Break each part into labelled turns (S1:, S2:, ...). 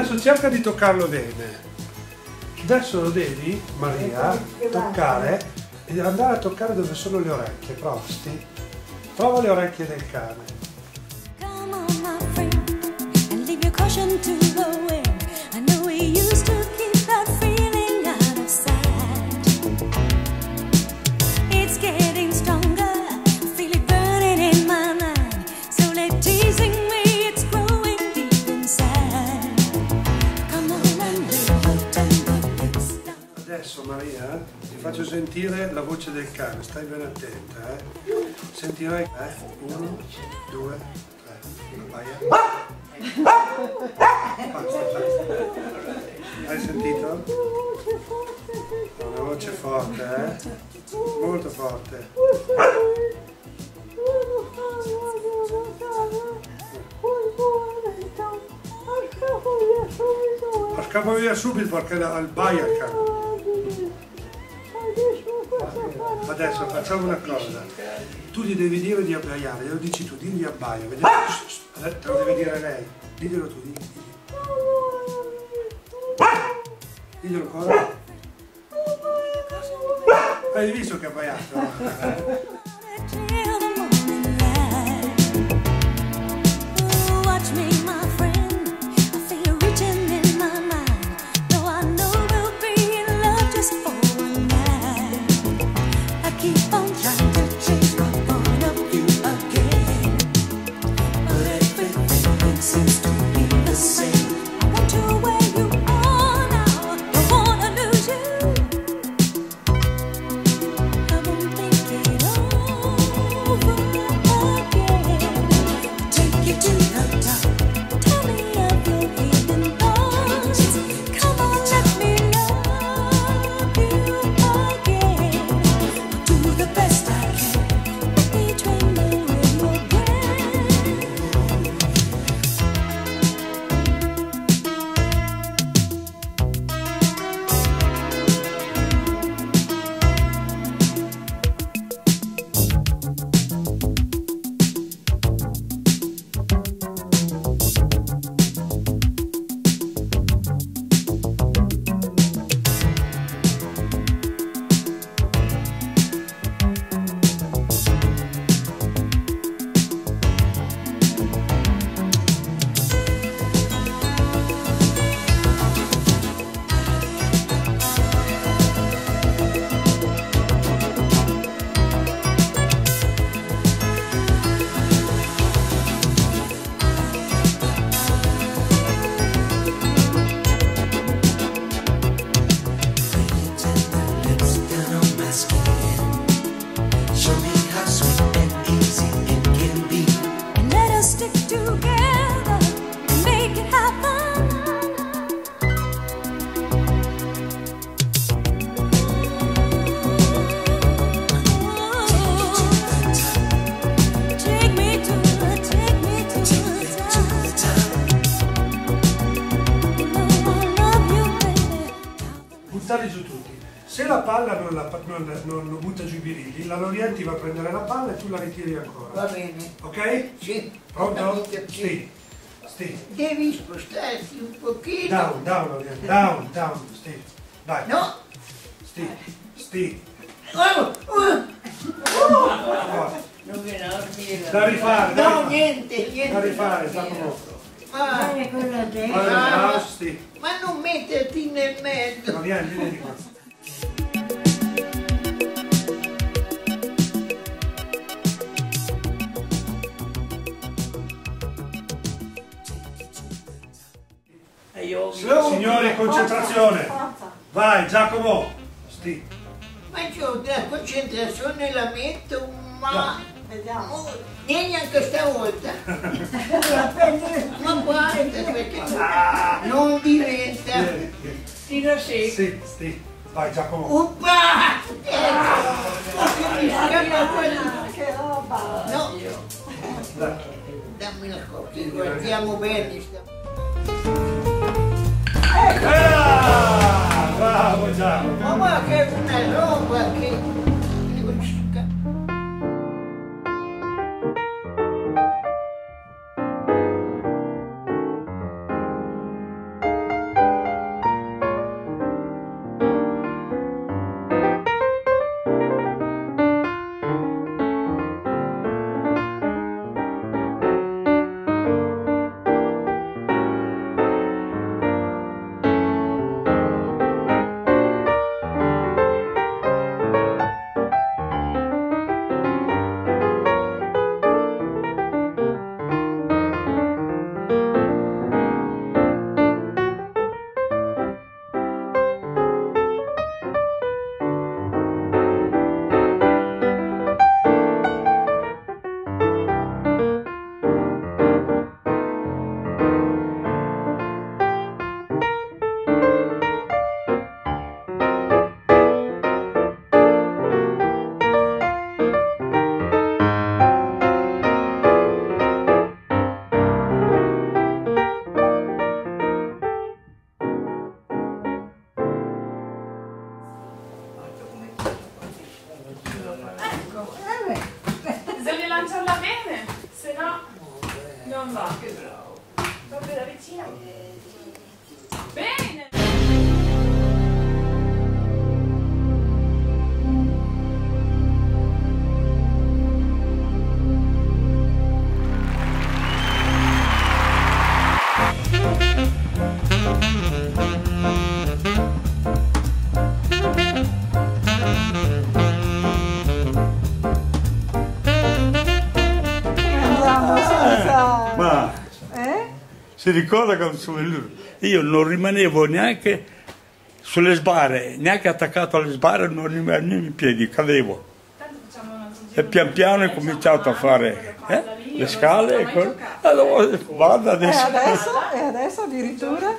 S1: Adesso cerca di toccarlo bene. Adesso lo devi, Maria, toccare e andare a toccare dove sono le orecchie. Prova, Sti. Prova le orecchie del cane. Adesso Maria ti faccio sentire la voce del cane, stai ben attenta, Sentirai, 1, 2, 3, abbaia. Basta. Hai sentito? Ha una voce forte, molto forte. Scappa via subito perché abbaia il cane. Adesso facciamo una cosa, tu gli devi dire di abbaiare, glielo dici tu, digli abbaia, vediamo. Te lo deve dire lei, diglielo tu, digli. Diglielo ancora. Hai visto che ha abbaiato? Buttali giù tutti. Se la palla non lo butta giù i birilli, la Lorienti va a prendere la palla e tu la ritiri ancora.
S2: Va bene.
S1: Ok?
S2: Sì.
S1: Pronto? Sti.
S2: Devi spostarti un pochino.
S1: Down, Lorienti. Down, Sti. Dai.
S2: No.
S1: Sti.
S2: Non viene a dormire.
S1: Da rifare.
S2: No, niente.
S1: Da rifare, Giacomo.
S2: Ma non metterti nel mezzo.
S1: Ma vieni di qua. Signori, concentrazione. Vai, Giacomo. Sti.
S2: Ma io la concentrazione la metto, ma vediamo. Vieni anche stavolta. Ma guarda, perché non diventa.
S1: Tira sì. Sti. Vai, Giacomo.
S2: Uppa! Mi scappa quella.
S3: Che roba!
S2: No. Dammi la coppia, guardiamo bene.
S1: Bravo Giacomo!
S2: Ma guarda che è una roba che...
S3: Non va.
S2: Che bravo.
S3: Proprio da vicino. Bene!
S4: Ma si ricorda io non rimanevo neanche sulle sbarre, neanche attaccato alle sbarre, non rimanevo in piedi, cadevo. E pian piano ho cominciato a fare le scale e allora vado adesso.
S5: E adesso addirittura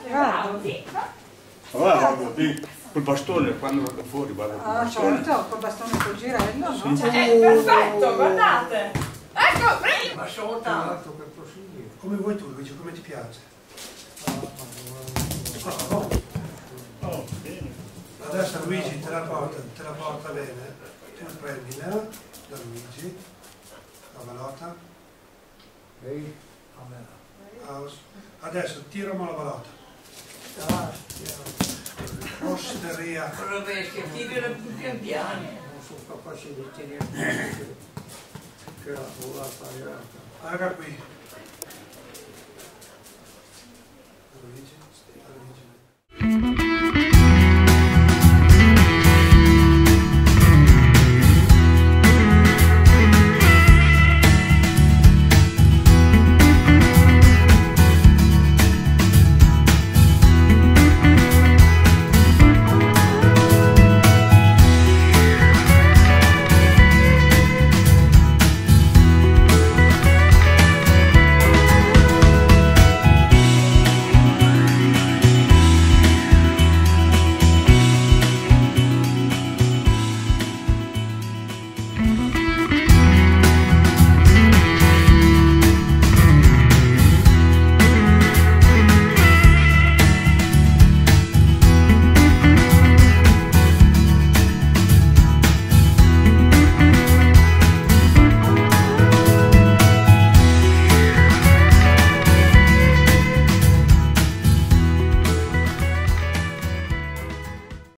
S4: Guarda, col bastone quando vado fuori vado col bastone.
S5: certo, col bastone col girello, no?
S3: Perfetto, guardate! Ecco, prendi!
S2: Ma sono tanto per proseguire.
S1: Come vuoi tu, Luigi, come ti piace?
S4: Oh, bene.
S1: Adesso Luigi te la porta bene. Tu prendila da Luigi, la balota. Adesso tirami la balota. Osteria.
S2: Rovescia, tirala più pian piano.
S6: Non sono capace di tenere che la volata arrivata.
S1: Paga qui. Luigi, Luigi.